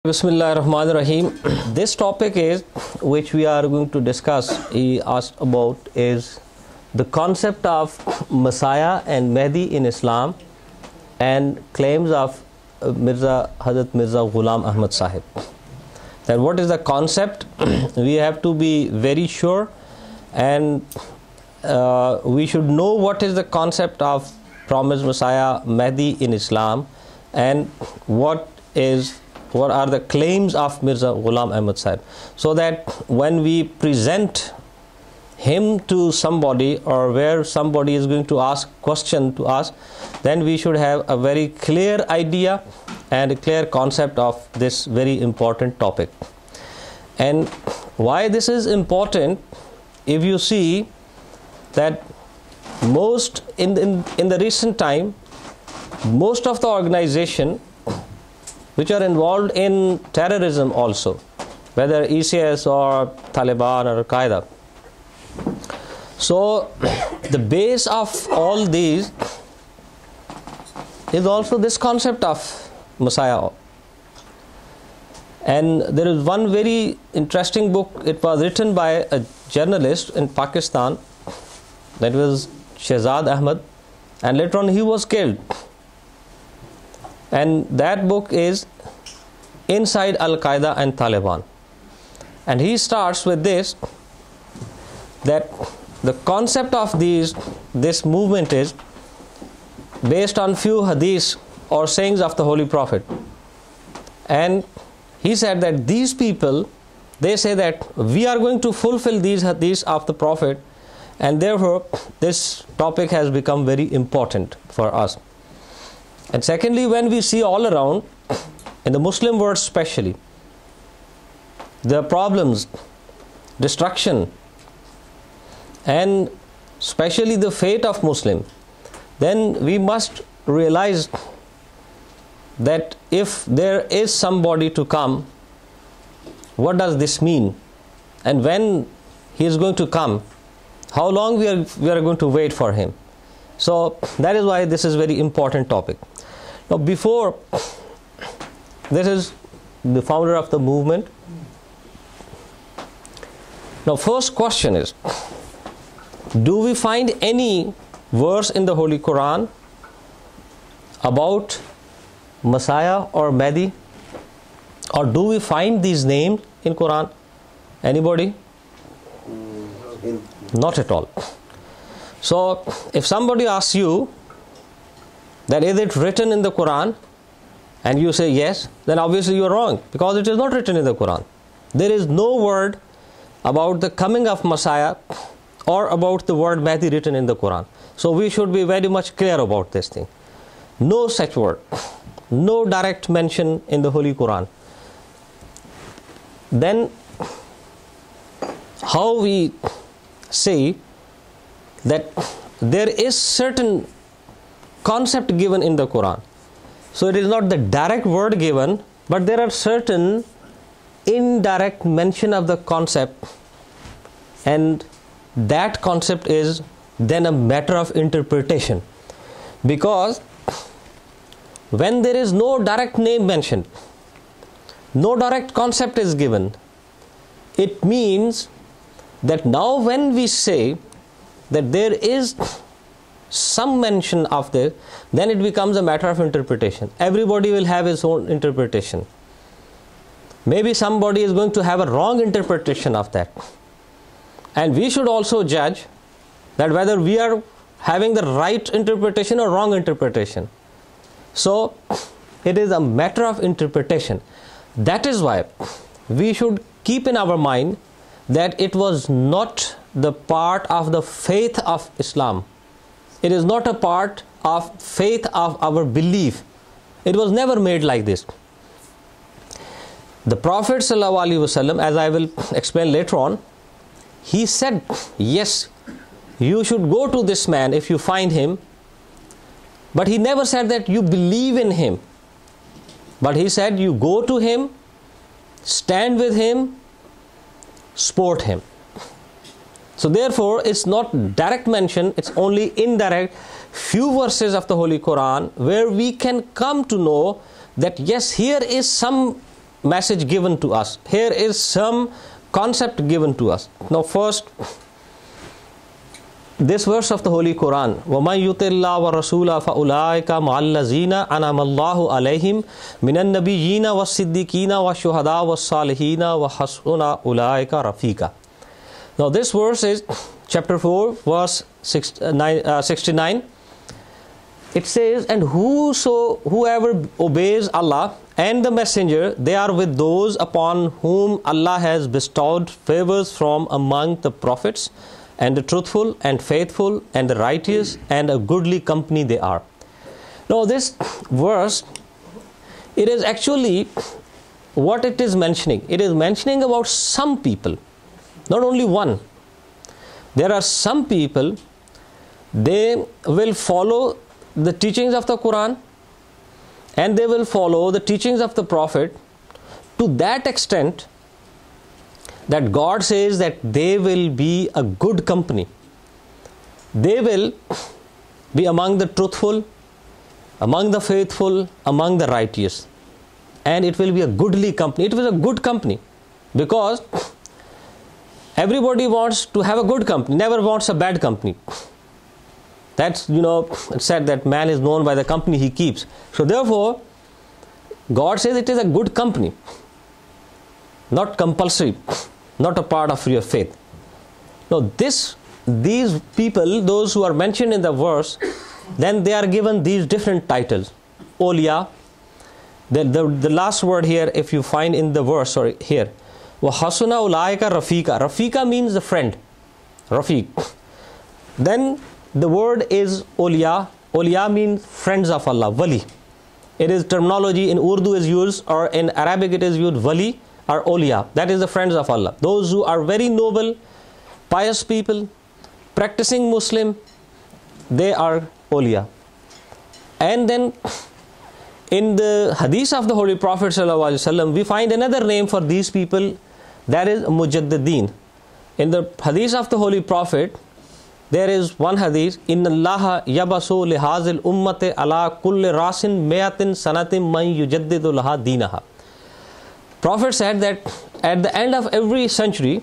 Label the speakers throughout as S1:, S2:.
S1: Bismillah ar-Rahman ar-Rahim. This topic is, which we are going to discuss, he asked about, is the concept of Massiah and Mahdi in Islam and claims of Hazrat Mirza Ghulam Ahmad Sahib. That what is the concept? We have to be very sure, and we should know what is the concept of promised Messiah Mahdi in Islam, and what are the claims of Mirza Ghulam Ahmad Sahib, so that when we present him to somebody, or where somebody is going to ask question to us, then we should have a very clear idea and a clear concept of this very important topic. And why this is important, if you see that most in the recent time, most of the organization which are involved in terrorism also, whether ISIS or Taliban or Al-Qaeda. So the base of all these is also this concept of Messiah. And there is one very interesting book. It was written by a journalist in Pakistan, that was Shehzad Ahmad, and later on he was killed. And that book is Inside Al-Qaeda and Taliban. And he starts with this, that the concept of this movement is based on few hadiths or sayings of the Holy Prophet. And he said that these people, they say that we are going to fulfill these hadiths of the Prophet, and therefore this topic has become very important for us. And secondly, when we see all around, in the Muslim world especially, the problems, destruction, and especially the fate of Muslim, then we must realize that if there is somebody to come, what does this mean? And when he is going to come, how long we are going to wait for him? So that is why this is very important topic. Now, before, this is the founder of the movement. Now, first question is, do we find any verse in the Holy Quran about Messiah or Mahdi? Or do we find these names in Quran? Anybody? Not at all. So, if somebody asks you that is it written in the Quran, and you say yes, then obviously you are wrong, because it is not written in the Quran. There is no word about the coming of Messiah or about the word Mahdi written in the Quran. So we should be very much clear about this thing. No such word, no direct mention in the Holy Quran. Then how we say that there is certain concept given in the Quran. So it is not the direct word given, but there are certain indirect mention of the concept, and that concept is then a matter of interpretation. Because when there is no direct name mentioned, no direct concept is given, it means that now when we say that there is some mention of this, then it becomes a matter of interpretation. Everybody will have his own interpretation. Maybe somebody is going to have a wrong interpretation of that. And we should also judge that whether we are having the right interpretation or wrong interpretation. So it is a matter of interpretation. That is why we should keep in our mind that it was not the part of the faith of Islam. It is not a part of faith of our belief. It was never made like this. The Prophet ﷺ, as I will explain later on, he said, yes, you should go to this man if you find him. But he never said that you believe in him. But he said you go to him, stand with him, support him. So therefore, it's not direct mention, it's only indirect. Few verses of the Holy Quran where we can come to know that yes, here is some message given to us. Here is some concept given to us. Now first, this verse of the Holy Quran, وَمَنْ يُطِعِ اللَّهَ وَالرَّسُولَ فَأُولَٰئِكَ مَعَ الَّذِينَ أَنْعَمَ اللَّهُ عَلَيْهِمْ مِنَ النَّبِيِّينَ وَالصِّدِّيقِينَ وَالشُّهَدَاءِ وَالصَّالِحِينَ وَحَسُنَ أُولَٰئِكَ رَفِيقًا. Now this verse is chapter 4, verse 69. It says, and whoever obeys Allah and the Messenger, they are with those upon whom Allah has bestowed favors from among the prophets, and the truthful and faithful and the righteous, and a goodly company they are. Now this verse, it is actually what it is mentioning. It is mentioning about some people, not only one. There are some people, they will follow the teachings of the Quran and they will follow the teachings of the Prophet to that extent that God says that they will be a good company. They will be among the truthful, among the faithful, among the righteous. And it will be a goodly company. It was a good company because everybody wants to have a good company, never wants a bad company. That's, it's said that man is known by the company he keeps. So therefore, God says it is a good company, not compulsory, not a part of your faith. Now these people, those who are mentioned in the verse, then they are given these different titles. Awliya, the last word here, if you find in the verse, here, وَحَسُنَ أُولَٰئِكَ رَفِيقًا. Rafiqa means the friend, Rafiq. Then the word is awliya. Awliya means friends of Allah, wali. It is terminology in Urdu is used, or in Arabic it is used wali or awliya. That is the friends of Allah. Those who are very noble, pious people, practicing Muslim, they are awliya. And then in the hadith of the Holy Prophet ﷺ, we find another name for these people, that is mujaddideen. In the hadith of the Holy Prophet, there is one hadith, Inna Allah yabasu lihazil ummate ala kulli rasin me'atin sanatin man yujaddidu laha dinaha. Prophet said that at the end of every century,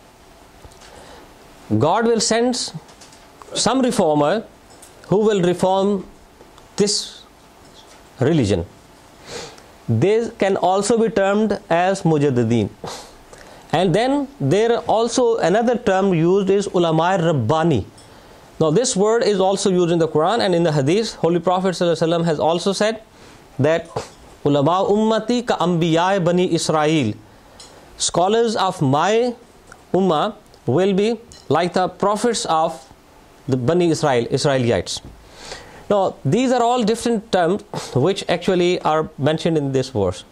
S1: God will send some reformer who will reform this religion. They can also be termed as mujaddideen. And then there also another term used is ulama rabbani. Now this word is also used in the Quran and in the hadith. Holy Prophet ﷺ has also said that ulama ummati ka anbiya bani Israel. Scholars of my ummah will be like the prophets of the Bani Israel, Israelites. Now these are all different terms which actually are mentioned in this verse.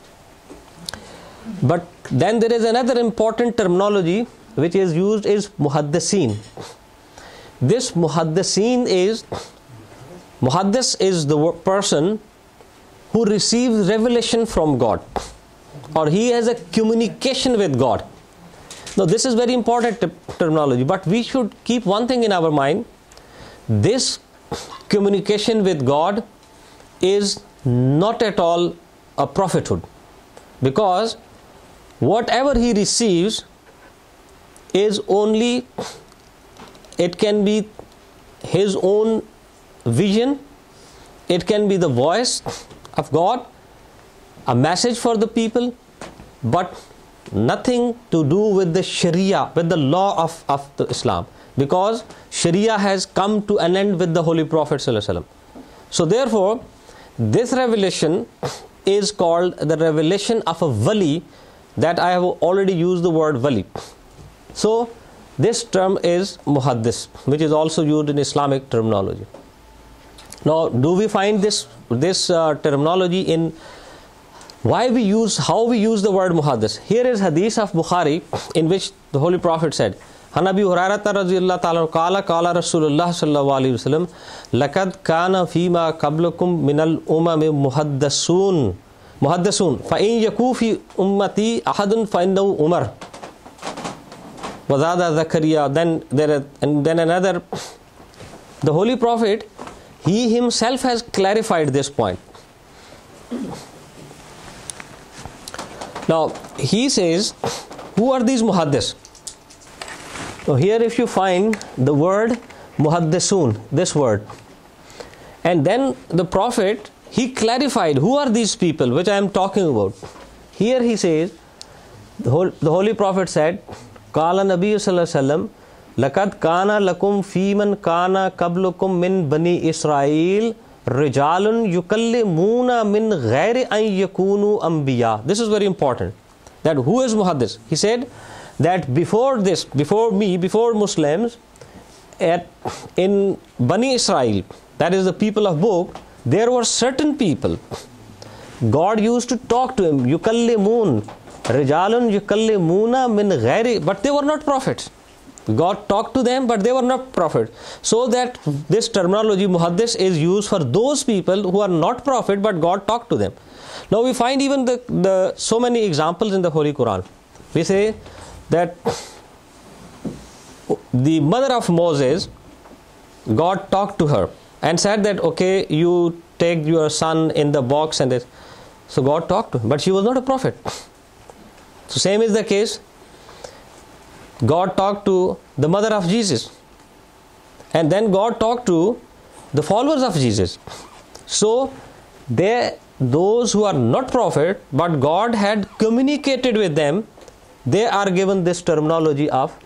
S1: But then there is another important terminology which is used is muhaddiseen. This muhaddis is the person who receives revelation from God, or he has a communication with God. Now this is very important terminology, but we should keep one thing in our mind. This communication with God is not at all a prophethood, because whatever he receives is only, it can be his own vision, it can be the voice of God, a message for the people, but nothing to do with the Sharia, with the law of the Islam, because Sharia has come to an end with the Holy Prophet ﷺ. So therefore, this revelation is called the revelation of a wali, that I have already used the word wali. So this term is muhaddis, which is also used in Islamic terminology. Now do we find this terminology in how we use the word muhaddis? Here is hadith of Bukhari in which the Holy Prophet said, Han Abi Hurairah radhiyallahu ta'ala qala Rasulullah sallallahu alayhi wasallam, laqad kana fima qablakum minal umami muhaddasun fa in yaku fi ummati ahadun fa innahu Umar wa zada Zakaria. Then another, the Holy Prophet, he himself has clarified this point. Now he says, who are these muhaddis? So here if you find the word muhaddisun, this word, and then the Prophet, he clarified who are these people which I am talking about. Here he says, the Holy Prophet said, Qala Nabi sallallahu alaihi wasallam, Laqad kana lakum fiman kana qablukum min bani Israel rijalun yukallimuna min ghairi an yakunu anbiya. This is very important. That who is muhaddis? He said that before this, before me, before Muslims, in Bani Israel, that is the people of book, there were certain people. God used to talk to him, yukallimun, rijalun yukallimuna min ghairi, but they were not prophets. God talked to them, but they were not prophets. So that this terminology muhaddis is used for those people who are not prophet, but God talked to them. Now we find even the so many examples in the Holy Quran. We say that the mother of Moses, God talked to her and said that, okay, you take your son in the box and this. So God talked to him, but she was not a prophet. So same is the case. God talked to the mother of Jesus, and then God talked to the followers of Jesus. So those who are not prophet, but God had communicated with them, they are given this terminology of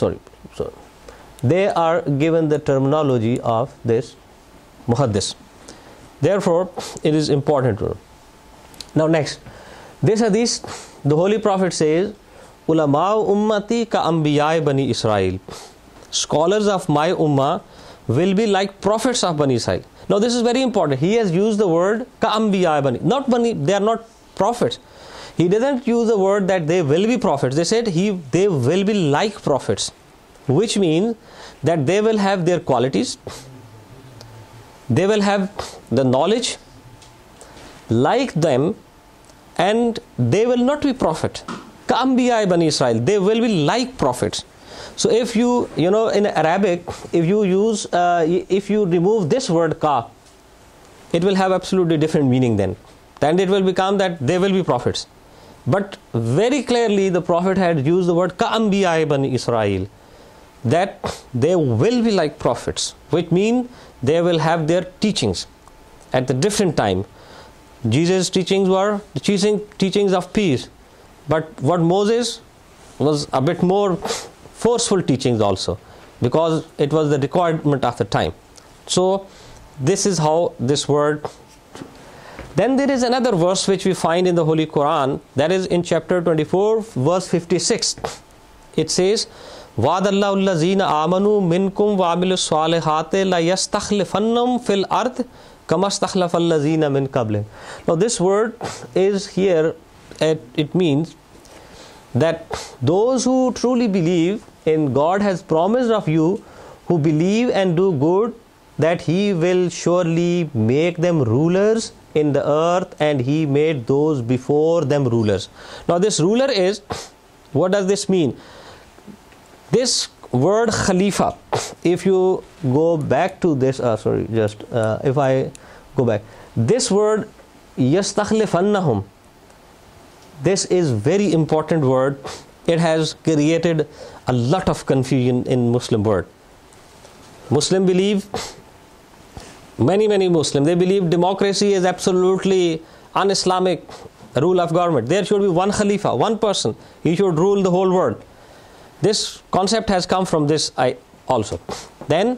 S1: they are given the terminology of this muhaddis. Therefore it is important to know. Now next, this hadith, the Holy Prophet says, Ulama ummati ka anbiya bani Israel. Scholars of my ummah will be like prophets of Bani Israel. Now this is very important. He has used the word ka anbiya bani, not bani, they are not prophets. He doesn't use the word that they will be prophets. They said they will be like prophets, which means that they will have their qualities, they will have the knowledge like them, and they will not be prophet. Ka anbiya bani Israel, they will be like prophets. So if you know in Arabic, if you use if you remove this word ka, it will have absolutely different meaning then it will become that they will be prophets. But very clearly the Prophet had used the word ka anbiya bani Israel, that they will be like prophets, which means they will have their teachings at the different time. Jesus' teachings were the teachings of peace, but what Moses was a bit more forceful teachings also, because it was the requirement of the time. So this is how this word. Then there is another verse which we find in the Holy Quran, that is in chapter 24 verse 56. It says, Wa'adallahu allazina amanu minkum wa amilus salihati la yastakhlifannahum fil ard kama stakhlafa allazina min qablihim. Now this word is here, it means that those who truly believe in God has promised of you, who believe and do good, that He will surely make them rulers in the earth, and He made those before them rulers. Now this ruler is, what does this mean? This word Khalifa, if you go back to this, if I go back, this word Yastakhlifannahum, this is very important word. It has created a lot of confusion in Muslim world. Muslim believe, many Muslims, they believe democracy is absolutely un-Islamic rule of government. There should be one Khalifa, one person. He should rule the whole world. This concept has come from this also. Then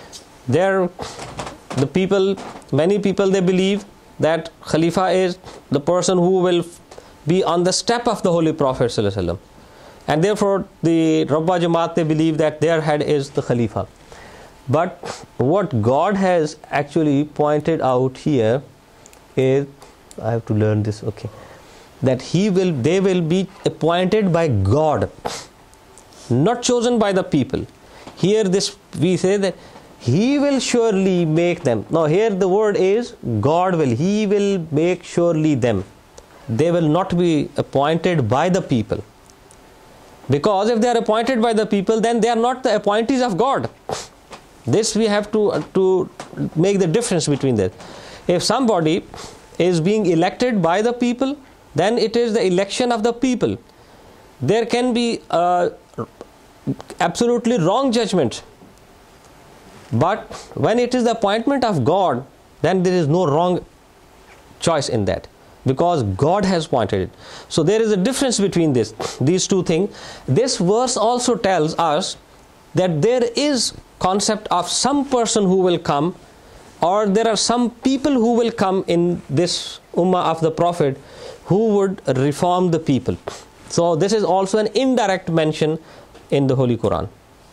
S1: many people they believe that Khalifa is the person who will be on the step of the Holy Prophet ﷺ. And therefore the Rabba Jamaat, they believe that their head is the Khalifa. But what God has actually pointed out here is, I have to learn this, okay, that they will be appointed by God, not chosen by the people. Here we say that He will surely make them. Now here the word is God will. He will make surely them. They will not be appointed by the people. Because if they are appointed by the people, then they are not the appointees of God. This we have to make the difference between that. If somebody is being elected by the people, then it is the election of the people. There can be absolutely wrong judgment, but when it is the appointment of God, then there is no wrong choice in that, because God has appointed it. So there is a difference between these two things. This verse also tells us that there is concept of some person who will come, or there are some people who will come in this ummah of the Prophet who would reform the people. So this is also an indirect mention in the Holy Quran.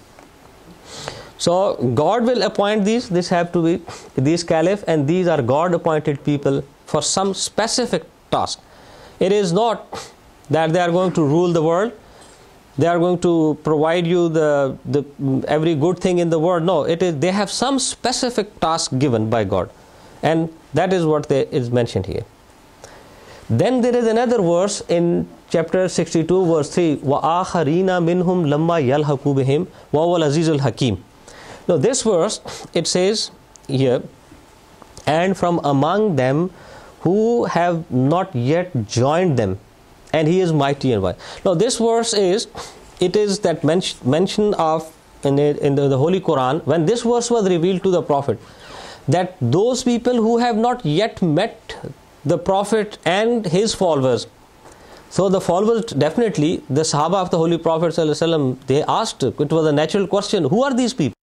S1: So God will appoint these. This have to be these caliph, and these are God appointed people for some specific task. It is not that they are going to rule the world, they are going to provide you the every good thing in the world. No, it is they have some specific task given by God, and that is what is mentioned here. Then there is another verse in chapter 62 verse 3, وَآخَرِينَ مِنْهُمْ لَمَّا يَلْحَقُوا بِهِمْ وَهُوَ الْعَزِيزُ الْحَكِيمُ. Now this verse, it says here, and from among them who have not yet joined them, and he is mighty and wise. Now this verse is that mention of in the Holy Quran, when this verse was revealed to the Prophet, that those people who have not yet met the Prophet and his followers. So the followers, definitely the Sahaba of the Holy Prophet ﷺ, they asked, it was a natural question, who are these people?